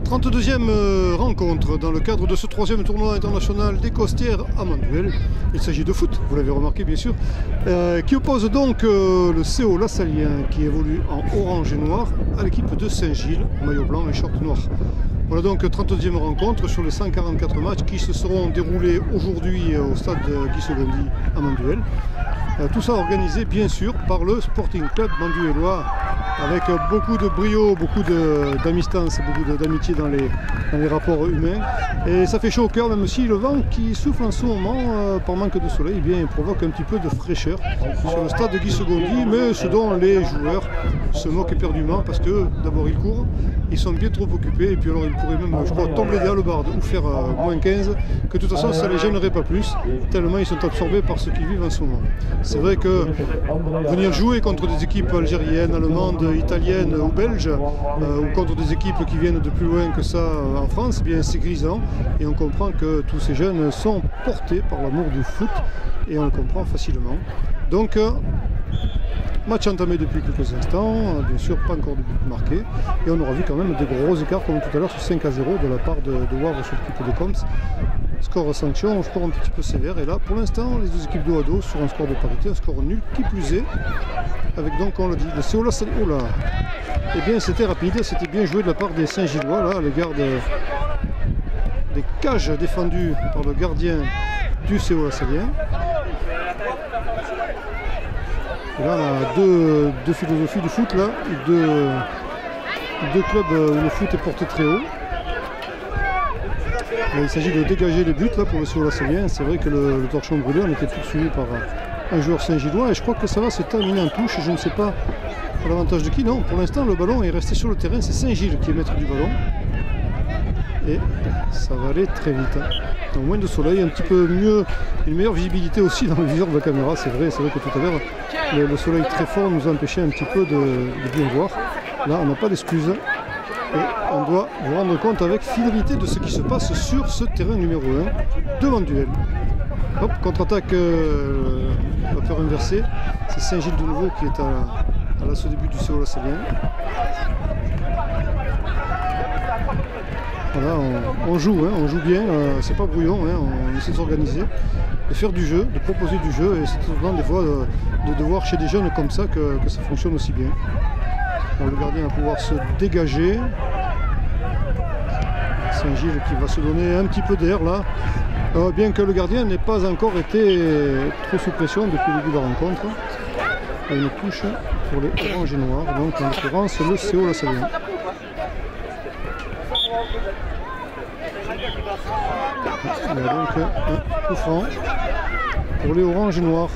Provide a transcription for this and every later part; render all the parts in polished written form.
32e rencontre dans le cadre de ce 3e tournoi international des Costières à Manduel. Il s'agit de foot, vous l'avez remarqué bien sûr, qui oppose donc le CO Lassalien qui évolue en orange et noir à l'équipe de Saint-Gilles, maillot blanc et short noir. Voilà donc 32e rencontre sur les 144 matchs qui se seront déroulés aujourd'hui au stade Guy Segondy à Manduel. Tout ça organisé bien sûr par le Sporting Club manduellois avec beaucoup de brio, beaucoup d'amistance, beaucoup d'amitié dans les rapports humains. Et ça fait chaud au cœur, même si le vent qui souffle en ce moment par manque de soleil, eh bien, provoque un petit peu de fraîcheur sur le stade de Guy Segondy, mais ce dont les joueurs se moquent éperdument parce que d'abord ils courent, ils sont bien trop occupés et puis alors ils pourraient même, je crois, tomber des hallebardes ou faire moins 15, que de toute façon ça ne les gênerait pas plus, tellement ils sont absorbés par ce qu'ils vivent en ce moment. C'est vrai que venir jouer contre des équipes algériennes, allemandes, italiennes ou belges, ou contre des équipes qui viennent de plus loin que ça en France, eh bien c'est grisant et on comprend que tous ces jeunes sont portés par l'amour du foot et on le comprend facilement. Donc match entamé depuis quelques instants, bien sûr pas encore de but marqué et on aura vu quand même des gros écarts comme tout à l'heure sur 5 à 0 de la part de Wavre sur l'équipe de Comps. Score sanction, score un petit peu sévère et là pour l'instant les deux équipes dos à dos sur un score de parité, un score nul qui plus est, avec donc on l'a dit, le CO Lassalien. Oh là, eh bien c'était rapide, c'était bien joué de la part des Saint-Gillois, là les gardes des cages défendues par le gardien du CO Lassalien. Et là on a deux philosophies du foot là, deux clubs où le foot est porté très haut. Il s'agit de dégager les buts là pour le CO Lassalien. C'est vrai que le torchon brûlé, on était poursuivi par un joueur Saint-Gillois et je crois que ça va se terminer en touche. Je ne sais pas pour l'avantage de qui. Non, pour l'instant le ballon est resté sur le terrain. C'est Saint-Gilles qui est maître du ballon. Et ça va aller très vite. Donc moins de soleil, un petit peu mieux, une meilleure visibilité aussi dans le viseur de la caméra. C'est vrai que tout à l'heure le soleil très fort nous a empêché un petit peu de bien voir. Là on n'a pas d'excuses. Et on doit vous rendre compte avec fidélité de ce qui se passe sur ce terrain numéro 1 de Manduel. Hop, contre-attaque vapeur inversée. C'est Saint-Gilles de nouveau qui est à l'assaut début du CO Lassalien. Voilà, on joue bien, c'est pas brouillon, on essaie de s'organiser, de faire du jeu, de proposer du jeu et c'est souvent des fois de voir chez des jeunes comme ça que ça fonctionne aussi bien. Bon, le gardien va pouvoir se dégager. Saint-Gilles qui va se donner un petit peu d'air là. Bien que le gardien n'ait pas encore été trop sous pression depuis le début de la rencontre. Et une touche pour les oranges et noirs, donc en l'occurrence le CO Lassalien. Il y a donc un coup franc pour les oranges et noirs.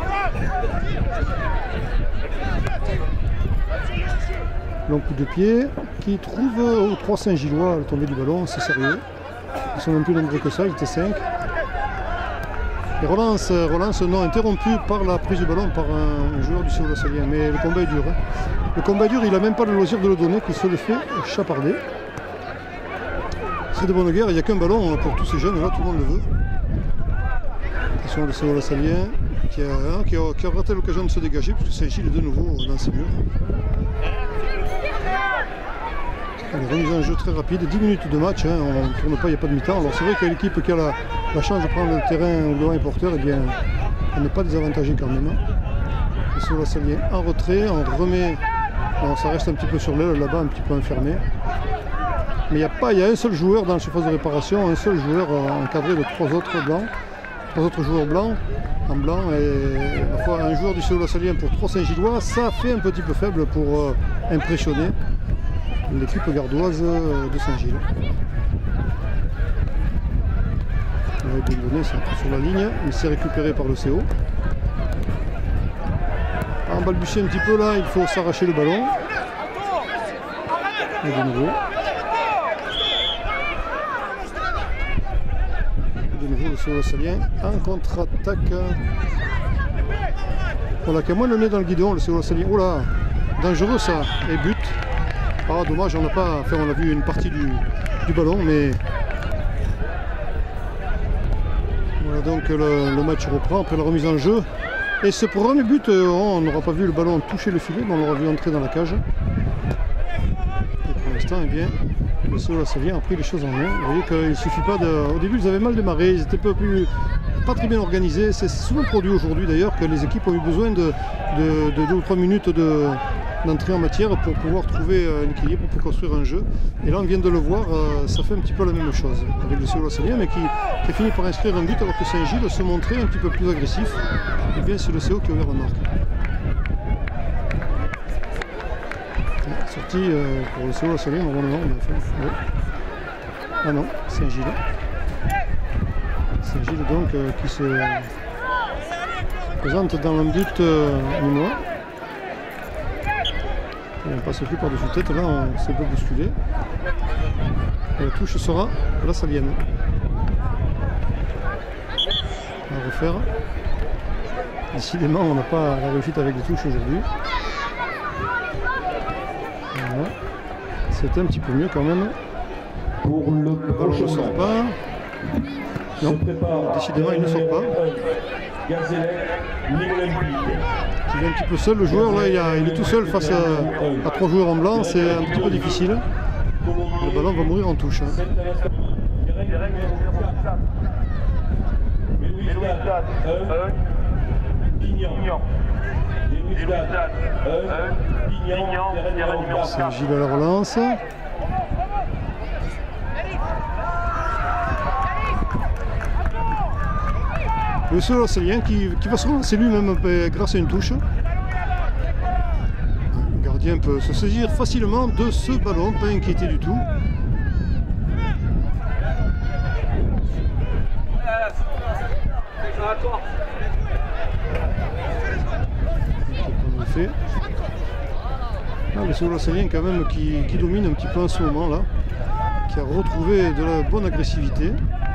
Long coup de pied qui trouve aux 3 Saint-Gillois à la tombée du ballon, c'est sérieux. Ils sont même plus nombreux que ça, ils étaient 5. Et relance non interrompue par la prise du ballon par un joueur du CO Lassalien. Mais le combat est dur. Le combat est dur, il n'a même pas le loisir de le donner, qu'il se le fait chaparder. C'est de bonne guerre, il n'y a qu'un ballon pour tous ces jeunes, là tout le monde le veut. Attention le CO Lassalien qui a raté l'occasion de se dégager, puisque Saint-Gilles est de nouveau dans ses murs. Allez, remise en jeu très rapide, 10 minutes de match, on ne tourne pas, il n'y a pas de mi-temps. Alors c'est vrai qu'il y a l'équipe qui a la chance de prendre le terrain où le vent est porteur, eh bien elle n'est pas désavantagée quand même. Le CO Lassalien en retrait, on remet, bon, ça reste un petit peu sur l'aile là-bas, un petit peu enfermé. Mais il y a un seul joueur dans la surface de réparation, un seul joueur encadré de 3 autres blancs, 3 autres joueurs blancs, en blanc, et à la fois un joueur du CO Lassalien pour 3 Saint-Gillois, ça fait un petit peu faible pour impressionner l'équipe gardoise de Saint-Gilles. Il va bien donné ça sur la ligne, il s'est récupéré par le CO. En balbutier un petit peu là, il faut s'arracher le ballon. Et de nouveau. Le CO Lassalien en contre-attaque. Voilà, qui a moins le nez dans le guidon, le CO Lassalien. Oh là, dangereux ça, et but. Ah dommage, on a vu une partie du ballon, mais voilà donc le match reprend après la remise en jeu. Et ce premier but, on n'aura pas vu le ballon toucher le filet, mais on l'aura vu entrer dans la cage. Et pour l'instant, eh bien, le le CO Lassalien a pris les choses en main. Vous voyez qu'il ne suffit pas de... Au début, ils avaient mal démarré, ils étaient pas très bien organisés. C'est souvent produit aujourd'hui d'ailleurs que les équipes ont eu besoin de 2 ou 3 minutes d'entrée en matière pour pouvoir trouver un équilibre, pour construire un jeu. Et là, on vient de le voir, ça fait un petit peu la même chose avec le CO Lassalien, mais qui a fini par inscrire un but alors que Saint-Gilles se montrait un petit peu plus agressif. Et bien, c'est le CO qui a ouvert la marque. Sortie pour le CO Lassalien, normalement, on a fait. Ouais. Ah non, Saint-Gilles. Saint-Gilles donc qui se présente dans le but minois. On passe plus par-dessus tête, là on s'est un peu bousculé. Et la touche sera Lassalienne. On va refaire. Décidément, on n'a pas la réussite avec les touches aujourd'hui. Voilà. C'était un petit peu mieux quand même. Pour le ballon ne sort pas. Non, décidément il ne sort pas. Il est un petit peu seul, le joueur là, il est tout seul face à 3 joueurs en blanc, c'est un petit peu difficile. Le ballon va mourir en touche. Hein. Saint-Gilles à la relance. Le CO Lassalien qui va se relancer lui-même grâce à une touche. Le gardien peut se saisir facilement de ce ballon, pas inquiété du tout. Fait. Ah, le CO Lassalien quand même qui domine un petit peu en ce moment là, qui a retrouvé de la bonne agressivité.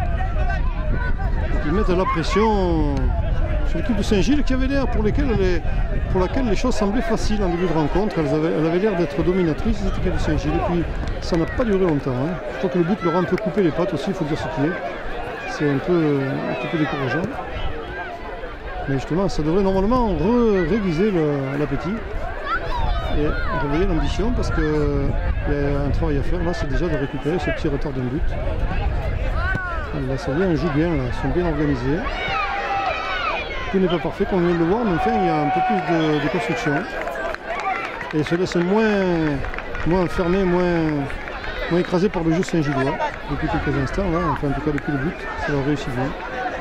Qui mettent la pression sur l'équipe de Saint-Gilles qui avait l'air pour laquelle les choses semblaient faciles en début de rencontre. Elle avait l'air d'être dominatrice, cette équipe de Saint-Gilles. Et puis ça n'a pas duré longtemps. Hein. Je crois que le but leur a un peu coupé les pattes aussi, il faut dire ce qui est. C'est un petit peu décourageant. Mais justement, ça devrait normalement réviser l'appétit et réveiller l'ambition parce qu'il y a un travail à faire. Là, c'est déjà de récupérer ce petit retard d'un but. Là, ça vient, joue bien, là. Ils sont bien organisés. Tout n'est pas parfait, comme on vient de le voir, mais enfin, il y a un peu plus de construction. Et ils se laissent moins fermés, moins écrasés par le jeu Saint-Gillois. Depuis quelques instants, là, enfin, en tout cas depuis le but, ça leur réussit bien.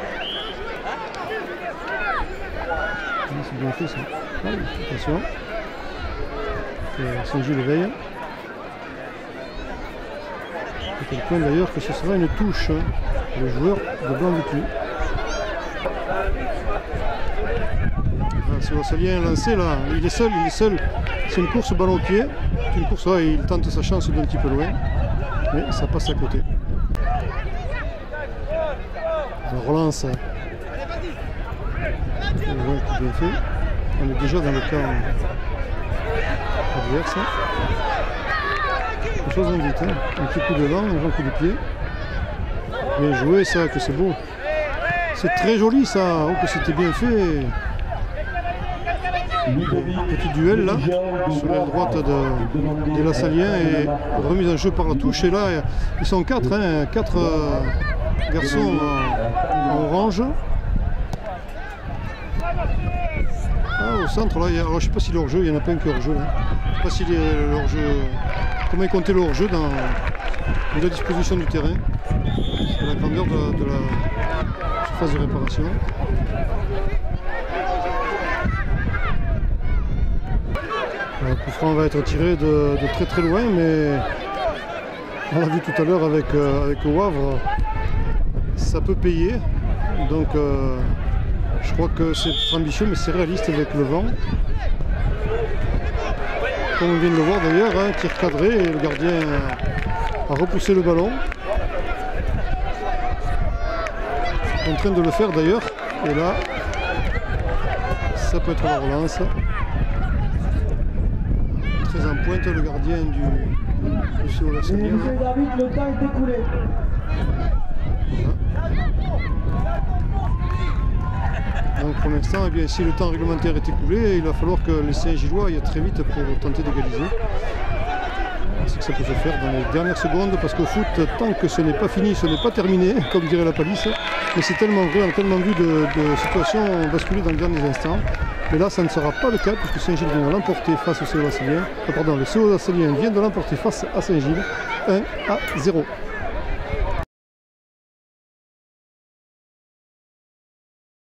C'est bien fait ça. Allez, attention. Saint-Gilles veille. À tel point d'ailleurs que ce sera une touche. Le joueur de Blanc-Vitu. C'est Lassalien lancé là, il est seul. C'est une course ballon au pied. C'est une course là, il tente sa chance d'un petit peu loin. Mais ça passe à côté. La relance. Bien fait. On est déjà dans le camp adverse. Les choses vont vite. Hein. Un petit coup de vent, un grand coup de pied. Bien joué ça, que c'est beau. C'est très joli ça, oh, que c'était bien fait. Petit duel là, sur la droite des Lassaliens et remise en jeu par la touche. Et là, ils sont 4, hein, 4 garçons en orange. Ah, au centre là, alors, je ne sais pas s'il est hors-jeu, il y en a pas un qui est hors-jeu. Je ne sais pas s'il est hors-jeu. Comment il comptait le hors-jeu dans la disposition du terrain, la grandeur de la surface de réparation. Le coup franc va être tiré de très très loin, mais on l'a vu tout à l'heure avec le Wavre, ça peut payer. Donc je crois que c'est ambitieux, mais c'est réaliste avec le vent. Comme on vient de le voir d'ailleurs, hein, tir cadré et le gardien a repoussé le ballon. En train de le faire d'ailleurs. Et là, ça peut être la relance. Très en pointe le gardien du CO Lassalien. Le temps est écoulé. Donc pour l'instant, eh bien, si le temps réglementaire est écoulé, il va falloir que les Saint-Gillois aillent très vite pour tenter d'égaliser. C'est que ça peut se faire dans les dernières secondes, parce qu'au foot, tant que ce n'est pas fini, ce n'est pas terminé, comme dirait la palisse. Mais c'est tellement vrai, on a tellement vu de situations basculer dans les derniers instants. Mais là, ça ne sera pas le cas, puisque Saint-Gilles vient de l'emporter face au CO Lassalien. Pardon, le CO Lassalien vient de l'emporter face à Saint-Gilles, 1-0.